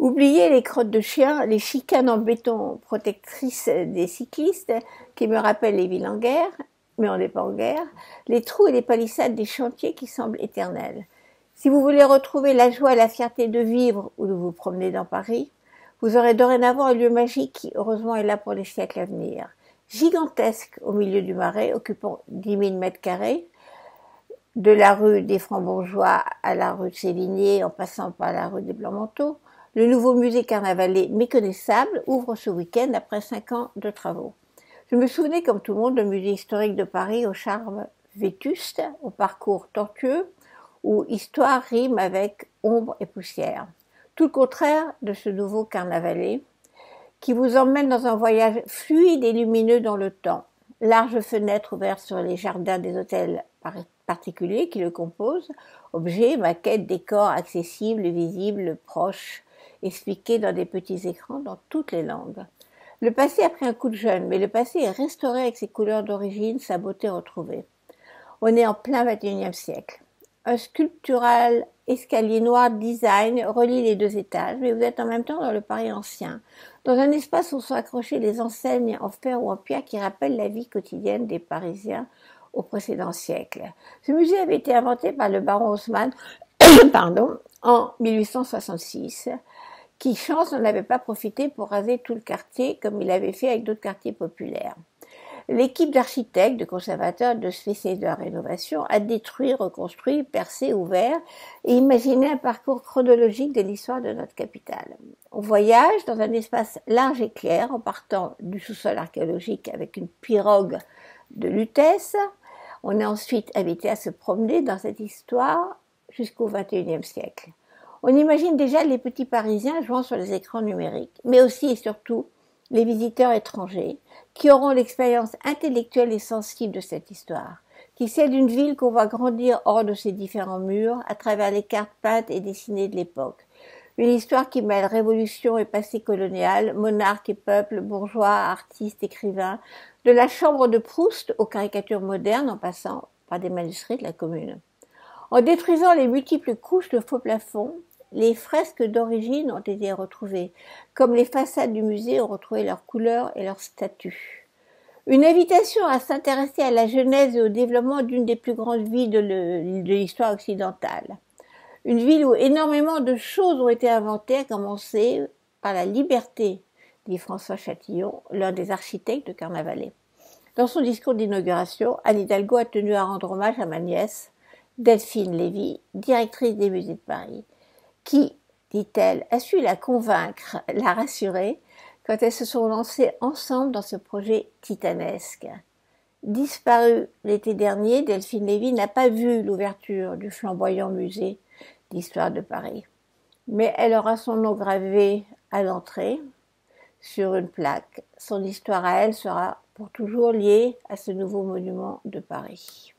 Oubliez les crottes de chiens, les chicanes en béton protectrices des cyclistes qui me rappellent les villes en guerre, mais on n'est pas en guerre, les trous et les palissades des chantiers qui semblent éternels. Si vous voulez retrouver la joie et la fierté de vivre ou de vous promener dans Paris, vous aurez dorénavant un lieu magique qui, heureusement, est là pour les siècles à venir. Gigantesque au milieu du Marais, occupant 10 000 mètres carrés, de la rue des Francs-Bourgeois à la rue de Sévigné, en passant par la rue des Blancs-Manteaux, le nouveau musée carnavalet méconnaissable ouvre ce week-end après 5 ans de travaux. Je me souvenais, comme tout le monde, du musée historique de Paris au charme vétuste, au parcours tortueux, où histoire rime avec ombre et poussière. Tout le contraire de ce nouveau carnavalet, qui vous emmène dans un voyage fluide et lumineux dans le temps. Larges fenêtres ouvertes sur les jardins des hôtels particuliers qui le composent, objets, maquettes, décors accessibles, visibles, proches, expliqués dans des petits écrans dans toutes les langues. Le passé a pris un coup de jeune, mais le passé est restauré avec ses couleurs d'origine, sa beauté retrouvée. On est en plein XXIe siècle. Un sculptural escalier noir design relie les 2 étages, mais vous êtes en même temps dans le Paris ancien, dans un espace où sont accrochées les enseignes en fer ou en pierre qui rappellent la vie quotidienne des Parisiens au précédent siècle. Ce musée avait été inventé par le baron Haussmann en 1866, qui, chance, n'en avait pas profité pour raser tout le quartier comme il avait fait avec d'autres quartiers populaires. L'équipe d'architectes, de conservateurs, de spécialistes de la rénovation a détruit, reconstruit, percé, ouvert et imaginé un parcours chronologique de l'histoire de notre capitale. On voyage dans un espace large et clair en partant du sous-sol archéologique avec une pirogue de Lutèce. On est ensuite invité à se promener dans cette histoire jusqu'au XXIe siècle. On imagine déjà les petits Parisiens jouant sur les écrans numériques, mais aussi et surtout les visiteurs étrangers qui auront l'expérience intellectuelle et sensible de cette histoire, qui est celle d'une ville qu'on voit grandir hors de ses différents murs à travers les cartes peintes et dessinées de l'époque. Une histoire qui mêle révolution et passé colonial, monarques et peuples, bourgeois, artistes, écrivains, de la chambre de Proust aux caricatures modernes en passant par des manuscrits de la Commune. En détruisant les multiples couches de faux plafonds, les fresques d'origine ont été retrouvées, comme les façades du musée ont retrouvé leurs couleurs et leurs statuts. Une invitation à s'intéresser à la genèse et au développement d'une des plus grandes villes de l'histoire occidentale. Une ville où énormément de choses ont été inventées, à commencer par la liberté, dit François Chatillon, l'un des architectes de Carnavalet. Dans son discours d'inauguration, Anne Hidalgo a tenu à rendre hommage à ma nièce, Delphine Lévy, directrice des musées de Paris, qui, dit-elle, a su la convaincre, la rassurer, quand elles se sont lancées ensemble dans ce projet titanesque. Disparue l'été dernier, Delphine Lévy n'a pas vu l'ouverture du flamboyant musée d'histoire de Paris. Mais elle aura son nom gravé à l'entrée, sur une plaque. Son histoire à elle sera pour toujours liée à ce nouveau monument de Paris.